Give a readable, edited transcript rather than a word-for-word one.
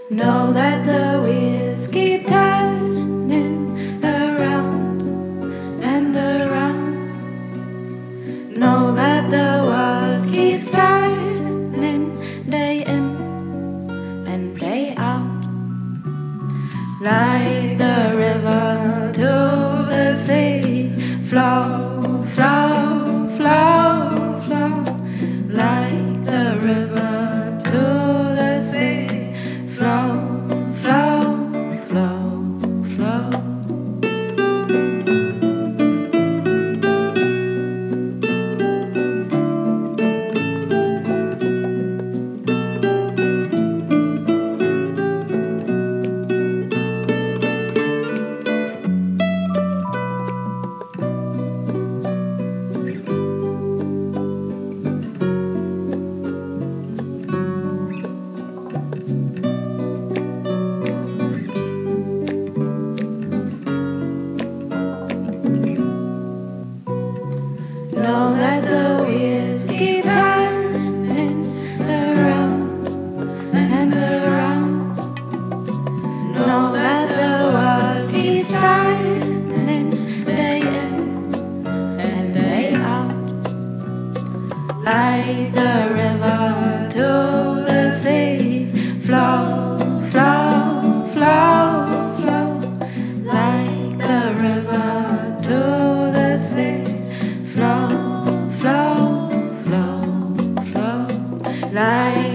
Know that the wheels keep turning around and around. Know that the world keeps turning day in and day out. Like the river to the sea, flow, flow, flow, flow. Like the river to the sea, flow, flow, flow, flow. Know that the wheels keep turning around and around. Know that the world keeps turning day in and day out. Like the river to the sea, flow, flow, flow, flow. Like the river to the sea, flow, flow, flow, flow. Like